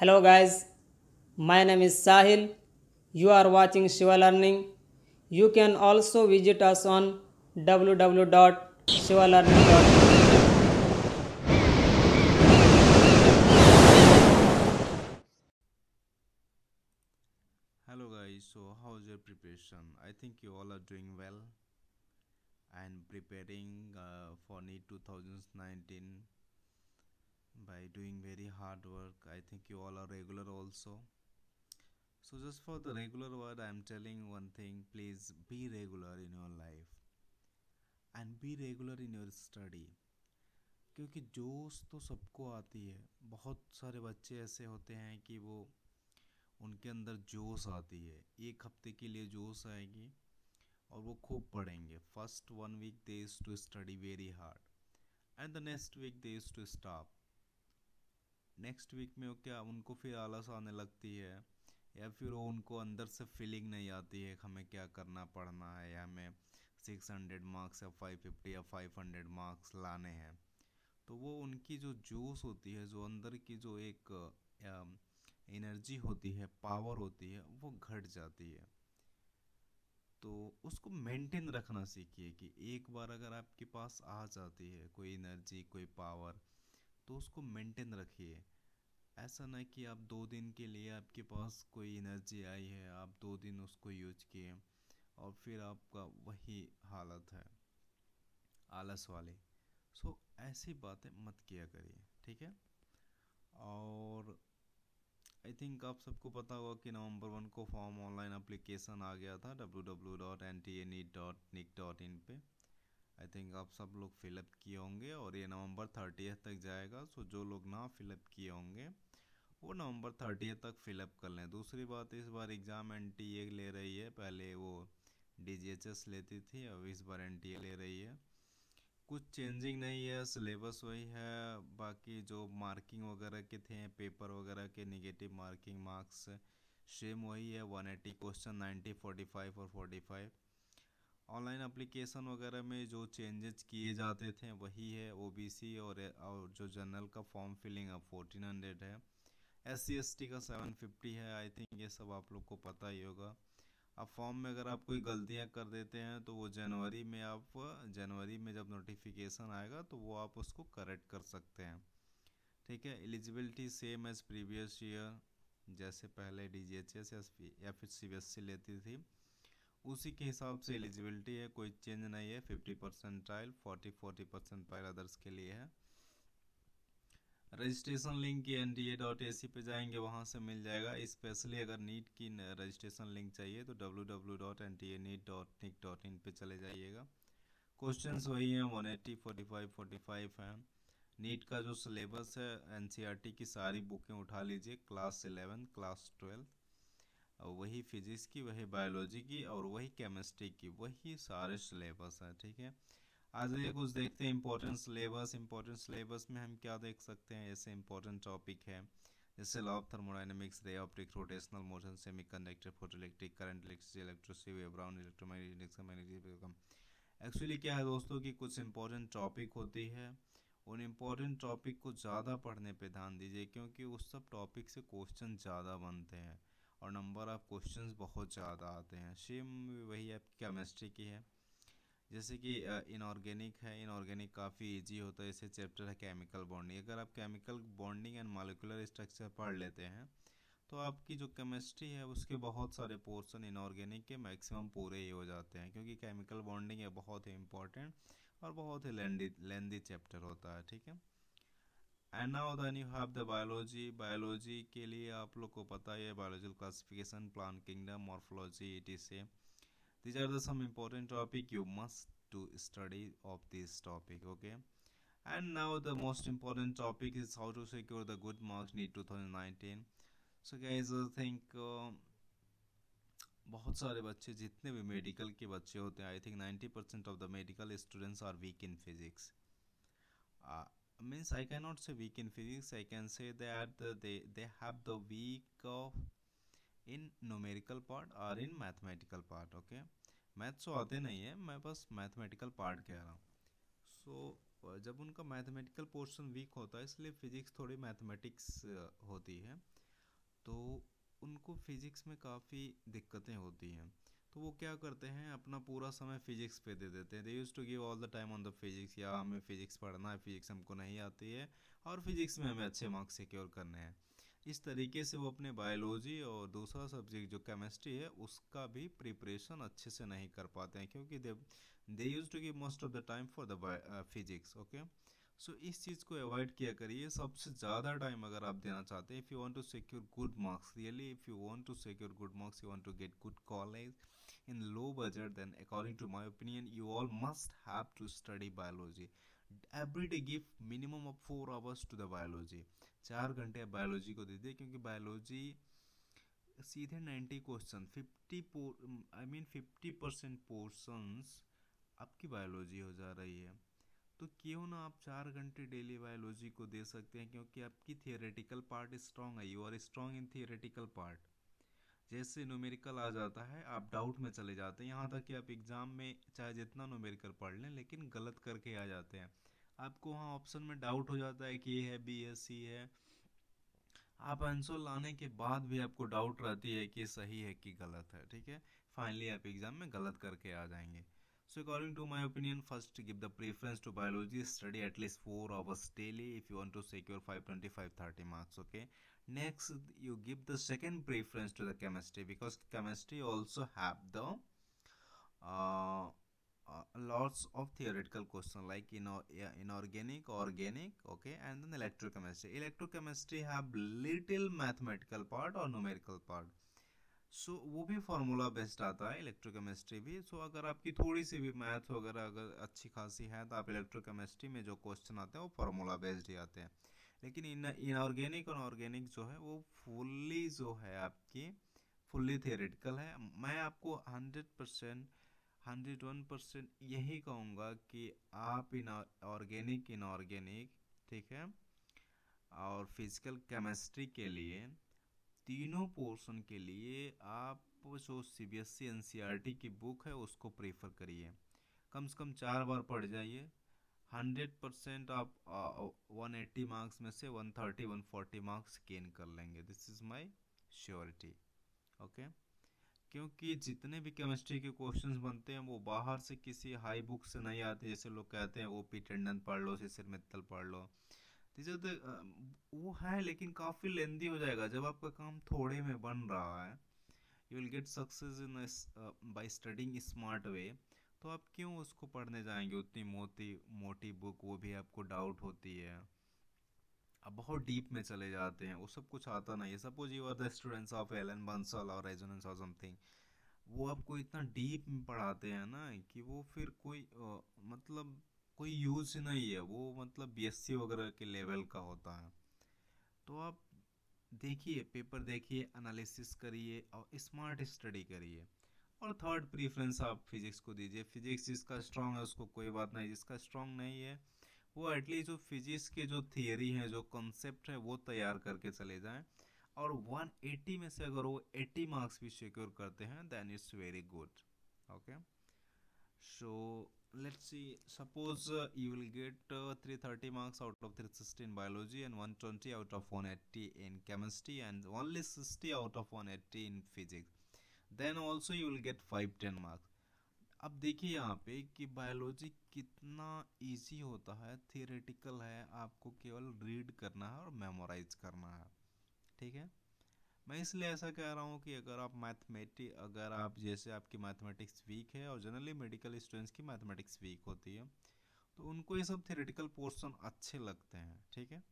Hello guys, my name is Sahil. You are watching Shiva Learning. You can also visit us on www.shivalearning.in. Hello guys, so how's your preparation? I think you all are doing well and preparing for NEET 2019 by doing very hard work. I think you all are regular also. So just for the regular word, I am telling one thing, please be regular in your life and be regular in your study. क्योंकि जोश तो सबको आती है। बहुत सारे बच्चे ऐसे होते हैं कि वो उनके अंदर जोश आती है, एक हफ्ते के लिए जोश आएगी और वो खूब पढ़ेंगे। First 1 week they used to study very hard and the next week they used to stop. Next week में वो क्या उनको फिर आलस आने लगती है या फिर वो उनको अंदर से फीलिंग नहीं आती है कि हमें क्या करना पड़ना है या हमें 600 मार्क्स या 550 या 500 मार्क्स लाने हैं। तो वो उनकी जो जोश होती है, जो अंदर की जो एक एनर्जी होती है, पावर होती है, वो घट जाती है। तो उसको मेंटेन रखना सीखिए कि एक बार अगर आपके पास आ जाती है कोई एनर्जी, कोई पावर, तो उसको मेंटेन रखिए। ऐसा ना कि आप 2 दिन के लिए आपके पास कोई एनर्जी आई है, आप 2 दिन उसको यूज किए और फिर आपका वही हालत है आलस वाली। सो ऐसी बातें मत किया करिए, ठीक है। और आई थिंक आप सबको पता होगा कि नवंबर 1 को फॉर्म ऑनलाइन एप्लीकेशन आ गया था www.ntaneet.nic.in पे। आई थिंक आप सब लोग फिलअप किए होंगे और ये नवंबर 30 तक जाएगा। सो जो लोग ना फिलअप किए होंगे वो नवंबर 30 तक फिलअप कर लें। दूसरी बात, इस बार एग्ज़ाम एनटीए ले रही है, पहले वो डीजीएचएस लेती थी, अब इस बार एनटीए ले रही है। कुछ चेंजिंग नहीं है, सिलेबस वही है। बाकी जो मार्किंग वगैरह के थे, पेपर वगैरह के नेगेटिव मार्किंग मार्क्स सेम वही है, 180 क्वेश्चन, 90 45 और 45। ऑनलाइन एप्लीकेशन वगैरह में जो चेंजेस किए जाते थे वही है। ओबीसी और जो जनरल का फॉर्म फिलिंग अब 1400 है, SC ST का 750 है। आई थिंक ये सब आप लोग को पता ही होगा। अब फॉर्म में अगर आप कोई गलतियां कर देते हैं तो वो जनवरी में जब नोटिफिकेशन आएगा तो वो आप उसको करेक्ट कर सकते हैं, ठीक है। Eligibility same as previous year, जैसे पहले डीजीएचएस या फिर सीबीएसई लेती थी उसी के हिसाब से एलिजिबिलिटी है, कोई चेंज नहीं है। 50% 40% अदर्स के लिए है। रजिस्ट्रेशन लिंक की nta.ac पे जाएंगे, वहाँ से मिल जाएगा। स्पेशली अगर नीट की रजिस्ट्रेशन लिंक चाहिए तो www.ntaneet.nic.in पे चले जाइएगा। क्वेश्चंस वही हैं, 180 45 45 हैं। नीट का जो सिलेबस है, एनसीईआरटी की सारी बुकें उठा लीजिए, क्लास 11 क्लास 12, और वही फिजिक्स की, वही बायोलॉजी की और वही केमिस्ट्री की, वही सारे सिलेबस हैं, ठीक है। आज ये कुछ देखते हैं इंपॉर्टेंट सिलेबस। इंपॉर्टेंट सिलेबस में हम क्या देख सकते हैं, ऐसे इंपॉर्टेंट टॉपिक है जैसे law of thermodynamics, ray optic, rotational motion, semiconductor, photoelectric current, electricity, electricity, wave brown, electromagnetism. Actually क्या है दोस्तों कि कुछ इंपॉर्टेंट टॉपिक होती है, उन इम्पोर्टेंट टॉपिक को ज़्यादा पढ़ने पे ध्यान दीजिए क्योंकि उस सब टॉपिक से क्वेश्चन ज़्यादा बनते हैं और नंबर ऑफ क्वेश्चंस बहुत ज़्यादा आते हैं। सेम वही आपकी केमिस्ट्री की है, जैसे कि इनऑर्गेनिक है। इनऑर्गेनिक काफ़ी इजी होता है, इसे चैप्टर है केमिकल बॉन्डिंग। अगर आप chemical bonding and molecular structure पढ़ लेते हैं तो आपकी जो केमिस्ट्री है उसके बहुत सारे पोर्शन इनऑर्गेनिक के मैक्सिमम पूरे ही हो जाते हैं, क्योंकि केमिकल बॉन्डिंग है बहुत ही इंपॉर्टेंट और बहुत ही लेंदी चैप्टर होता है, ठीक है। And now then you have the biology. Biology के लिए आप लोग को पता है biological classification, plant kingdom, morphology, etc. These are the some important topic you must to study of this topic, okay? And now the most important topic is how to secure the good marks NEET 2019. So guys, I think बहुत सारे बच्चे, जितने भी medical के बच्चे होते हैं, I think 90% of the medical students are weak in physics. Means I cannot say weak in physics, I can say that they have the weak of in numerical part or in mathematical part, okay। Maths तो आते नहीं है, मैं बस mathematical part कह रहा हूँ। सो जब उनका मैथमेटिकल पोर्शन वीक होता है इसलिए फिजिक्स थोड़ी मैथमेटिक्स होती है। तो उनको फिजिक्स में काफ़ी दिक्कतें होती हैं। तो वो क्या करते हैं, अपना पूरा समय फिजिक्स पे दे देते हैं। They use to give all the time on the physics, या हमें फिजिक्स पढ़ना है, फिजिक्स हमको नहीं आती है और फिजिक्स में हमें अच्छे मार्क्स सिक्योर करने हैं। इस तरीके से वो अपने बायोलॉजी और दूसरा सब्जेक्ट जो केमिस्ट्री है उसका भी प्रिपरेशन अच्छे से नहीं कर पाते हैं, क्योंकि they use to give most of the time for the physics. Okay, so इस चीज़ को अवॉइड किया करिए। सबसे ज़्यादा टाइम अगर आप देना चाहते हैं, if you want to secure good marks, really if you want to secure good marks, you want to get good college in low budget, then according to my opinion you all must have to study biology every day. Give minimum of 4 hours to the biology, 4 घंटे आप biology को दीजिए, क्योंकि biology सीधे 90 question 50% portions आपकी biology हो जा रही है। तो क्यों ना आप 4 घंटे डेली बायोलॉजी को दे सकते हैं, क्योंकि आपकी थियोरेटिकल पार्ट स्ट्रांग है, you are strong in theoretical part. जैसे न्यूमेरिकल आ जाता है आप डाउट में चले जाते हैं, यहाँ तक कि आप एग्जाम में चाहे जितना न्यूमेरिकल पढ़ लें लेकिन गलत करके आ जाते हैं। आपको वहाँ ऑप्शन में डाउट हो जाता है कि ए है, बी है, सी है। आप आंसर लाने के बाद भी आपको डाउट रहती है कि सही है कि गलत है। ठीक है, फाइनली आप एग्जाम में गलत करके आ जाएंगे। So according to my opinion, first give the preference to biology. Study at least 4 hours daily if you want to secure 525-30 marks. Okay. Next, you give the second preference to the chemistry, because chemistry also have the uh, lots of theoretical question like inorganic, organic, okay, and then electrochemistry. Electrochemistry have little mathematical part or numerical part. सो वो भी formula based आता है electrochemistry भी। सो अगर आपकी थोड़ी सी भी math वगैरह अगर अच्छी खासी है तो आप इलेक्ट्रोकेमिस्ट्री में जो क्वेश्चन आते हैं वो फार्मूला बेस्ड ही आते हैं। लेकिन इनऑर्गेनिक और ऑर्गेनिक जो है वो फुल्ली जो है आपकी फुल्ली थियोरेटिकल है। मैं आपको 100% 101% यही कहूँगा कि आप ऑर्गेनिक इनऑर्गेनिक, ठीक है, और फिजिकल केमिस्ट्री के लिए तीनों पोर्शन के लिए आप जो सीबीएसई एनसीईआरटी की बुक है उसको प्रेफर करिए। कम से कम 4 बार पढ़ जाइए। 100% आप 180 मार्क्स में से 130 140 मार्क्स गेन कर लेंगे। This is my surety. Okay, क्योंकि जितने भी केमिस्ट्री के क्वेश्चंस बनते हैं वो बाहर से किसी हाई बुक से नहीं आते। जैसे लोग कहते हैं ओपी टंडन पढ़ लो, शिशिर मित्तल पढ़ लो, वो है लेकिन काफ़ी लेंदी हो जाएगा। जब आपका काम थोड़े में बन रहा है, you will get success in by studying smart way, तो आप क्यों उसको पढ़ने जाएंगे उतनी मोटी मोटी बुक, वो भी आपको डाउट होती है, अब बहुत डीप में चले जाते हैं, वो सब कुछ आता नहीं है। Suppose you are the students of Allen Bansal और रेजोनेंस और समथिंग, वो आपको इतना डीप में पढ़ाते हैं ना कि वो फिर कोई मतलब कोई यूज नहीं है, वो मतलब बीएससी वगैरह के लेवल का होता है। तो आप देखिए, पेपर देखिए, एनालिसिस करिए और स्मार्ट स्टडी करिए। और थर्ड प्रीफरेंस आप फिजिक्स को दीजिए। फिजिक्स जिसका स्ट्रांग है उसको कोई बात नहीं, जिसका स्ट्रांग नहीं है वो एटलीस्ट जो फिजिक्स के जो थियरी है, जो कॉन्सेप्ट है वो तैयार करके चले जाएं। और 180 में से अगर वो 80 मार्क्स भी सिक्योर करते हैं then it's very good. Okay, so let's see, suppose you will get 330 marks out of 360 in biology and 120 out of 180 in chemistry and only 60 out of 180 in physics, then also you will get 510 marks. अब देखिए यहाँ पे कि biology कितना easy होता है, theoretical है, आपको केवल रीड करना है और मेमोराइज करना है। ठीक है, मैं इसलिए ऐसा कह रहा हूँ कि अगर आप जैसे आपकी मैथमेटिक्स वीक है, और जनरली मेडिकल स्टूडेंट्स की मैथमेटिक्स वीक होती है, तो उनको ये सब थियोरेटिकल पोर्शन अच्छे लगते हैं। ठीक है,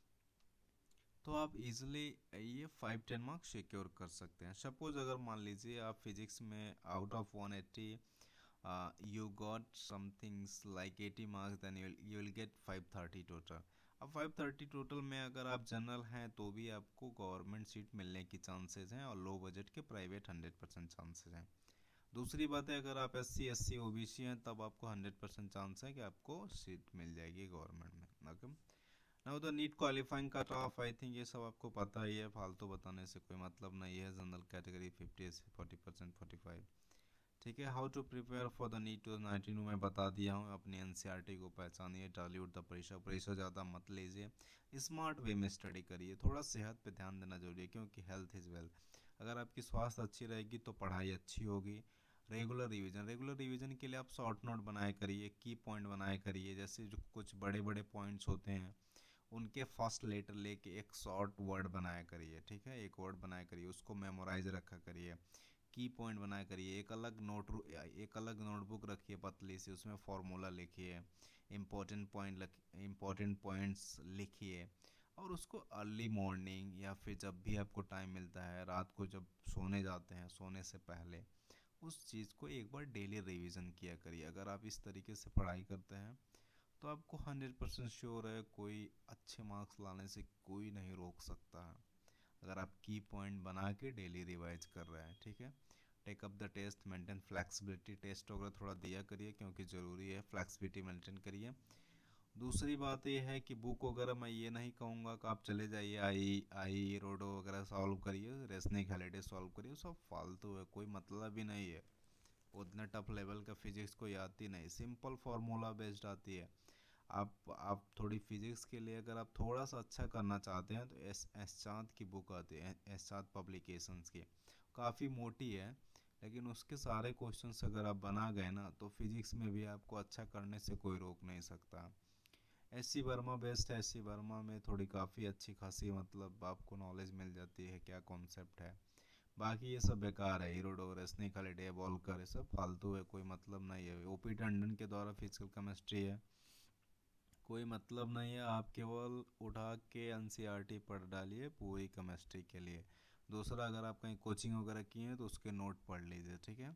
तो आप इजीली ये 5-10 मार्क्स सिक्योर कर सकते हैं। सपोज अगर मान लीजिए आप फिजिक्स में out of 180 you got something like 80 marks, then you will get 530 total. अब 530 टोटल में अगर आप जनरल हैं तो भी आपको गवर्नमेंट सीट मिलने की चांसेस हैं, और लो बजट के प्राइवेट 100% चांसेस हैं। दूसरी बात है, अगर आप SC OBC हैं तब आपको 100% चांस है कि आपको सीट मिल जाएगी गवर्नमेंट में। Okay, now the NEET qualifying का टॉप, आई थिंक ये सब आपको पता ही है, फालतू बताने से कोई मतलब नहीं है। जनरल कैटेगरी 50 से 40%, 45। ठीक है। How to prepare for the NEET 2019 मैं बता दिया हूँ। अपनी एनसीईआरटी को पहचानिए, टॉलीवुड द प्रेशर ज़्यादा मत लीजिए, स्मार्ट वे में स्टडी करिए। थोड़ा सेहत पे ध्यान देना जरूरी है, क्योंकि हेल्थ इज़ वेल्थ। अगर आपकी स्वास्थ्य अच्छी रहेगी तो पढ़ाई अच्छी होगी। रेगुलर रिवीजन के लिए आप शॉर्ट नोट बनाए करिए, की पॉइंट बनाए करिए। जैसे जो कुछ बड़े बड़े पॉइंट्स होते हैं उनके फर्स्ट लेटर लेके एक शॉर्ट वर्ड बनाया करिए। ठीक है, एक वर्ड बनाया करिए, उसको मेमोराइज रखा करिए। की पॉइंट बनाया करिए। एक अलग नोटबुक रखिए पतली सी, उसमें फॉर्मूला लिखिए, इम्पोर्टेंट पॉइंट्स लिखिए। और उसको अर्ली मॉर्निंग या फिर जब भी आपको टाइम मिलता है, रात को जब सोने जाते हैं, सोने से पहले उस चीज़ को एक बार डेली रिवीजन किया करिए। अगर आप इस तरीके से पढ़ाई करते हैं तो आपको 100% श्योर है कोई अच्छे मार्क्स लाने से कोई नहीं रोक सकता है, अगर आप की पॉइंट बना के डेली रिवाइज कर रहे हैं। ठीक है। Take up the test, maintain flexibility. Test वगैरह थोड़ा दिया करिए, क्योंकि ज़रूरी है, फ्लेक्सिबिलिटी मेंटेन करिए। दूसरी बात ये है कि बुक वगैरह मैं ये नहीं कहूँगा कि आप चले जाइए आई आई रोडो वगैरह सॉल्व करिए, रेसनिक हॉलीडे सॉल्व करिए, सब फालतू है, कोई मतलब ही नहीं है। उतना टफ लेवल का फिजिक्स कोई आती नहीं, सिंपल फार्मूला बेस्ड आती है। आप थोड़ी फिजिक्स के लिए अगर आप थोड़ा सा अच्छा करना चाहते हैं तो एस चाँद की बुक आती है, एस चाँद पब्लिकेशंस की। काफ़ी मोटी है, लेकिन उसके सारे क्वेश्चंस अगर आप बना गए ना तो फिजिक्स में भी आपको अच्छा करने से कोई रोक नहीं सकता। एस सी वर्मा बेस्ट है, एस सी वर्मा में थोड़ी काफ़ी अच्छी खासी मतलब आपको नॉलेज मिल जाती है, क्या कॉन्सेप्ट है। बाकी ये सब बेकार है, हीरोडोग्रेस निकलडे बॉलकर, ये सब फालतू है, कोई मतलब नहीं है। ओपी टंडन के द्वारा फिजिकल केमिस्ट्री है, कोई मतलब नहीं है। आप केवल उठा के एनसीईआरटी पढ़ डालिए पूरी केमिस्ट्री के लिए। दूसरा, अगर आप कहीं कोचिंग वगैरह किए हैं तो उसके नोट पढ़ लीजिए। ठीक है।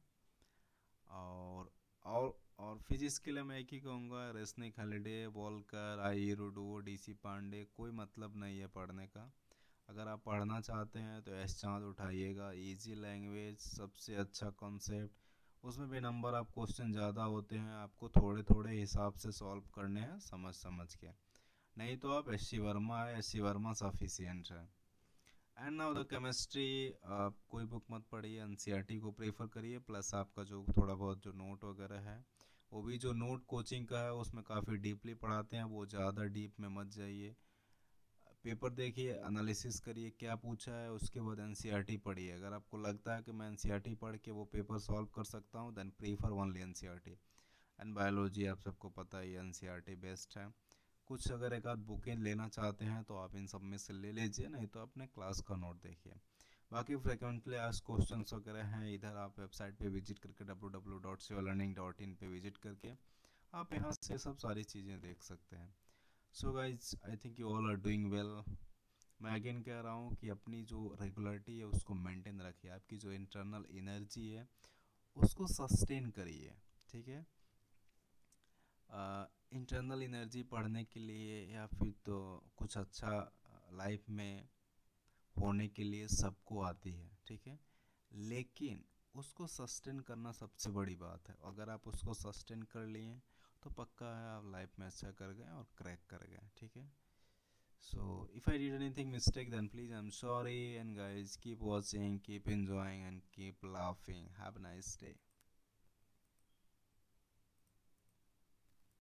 और और फिजिक्स के लिए मैं एक ही कहूँगा, Resnick Halliday, Walker, I Irodov, DC Pandey, कोई मतलब नहीं है पढ़ने का। अगर आप पढ़ना चाहते हैं तो एस चाँद उठाइएगा, इजी लैंग्वेज, सबसे अच्छा कॉन्सेप्ट। उसमें भी नंबर आप क्वेश्चन ज़्यादा होते हैं, आपको थोड़े थोड़े हिसाब से सॉल्व करने हैं, समझ समझ के। नहीं तो आप एस सी वर्मा है, एस सी वर्मा सफिशियंट है। एंड नाउ द केमिस्ट्री, आप कोई बुक मत पढ़िए, एनसीईआरटी को प्रेफर करिए। प्लस आपका जो थोड़ा बहुत जो नोट वगैरह है, वो भी जो नोट कोचिंग का है उसमें काफ़ी डीपली पढ़ाते हैं, वो ज़्यादा डीप में मत जाइए। पेपर देखिए, एनालिसिस करिए क्या पूछा है, उसके बाद एनसीईआरटी पढ़िए। अगर आपको लगता है कि मैं एनसीईआरटी पढ़ के वो पेपर सॉल्व कर सकता हूँ, then prefer only NCERT. And biology आप सबको पता ही, एनसीईआरटी बेस्ट है। कुछ अगर एक आध बुकें लेना चाहते हैं तो आप इन सब में से ले लीजिए, नहीं तो अपने क्लास का नोट देखिए। बाकी फ्रिक्वेंटली आस्क्ड क्वेश्चंस वगैरह हैं, इधर आप वेबसाइट पे विजिट करके www.siwalearning.in पे विजिट करके आप यहाँ से सब सारी चीज़ें देख सकते हैं। So guys, I think you all are doing well. मैं अगेन कह रहा हूँ कि अपनी जो रेगुलरिटी है उसको मेंटेन रखिए, आपकी जो इंटरनल एनर्जी है उसको सस्टेन करिए। ठीक है। इंटरनल एनर्जी पढ़ने के लिए या फिर तो कुछ अच्छा लाइफ में होने के लिए सबको आती है। ठीक है। लेकिन उसको सस्टेन करना सबसे बड़ी बात है। अगर आप उसको सस्टेन कर लिए तो पक्का है आप लाइफ में अच्छा कर गए और क्रैक कर गए। ठीक है। So if I did anything mistake, then please I'm sorry, and guys keep watching, keep enjoying and keep laughing. Have a nice day.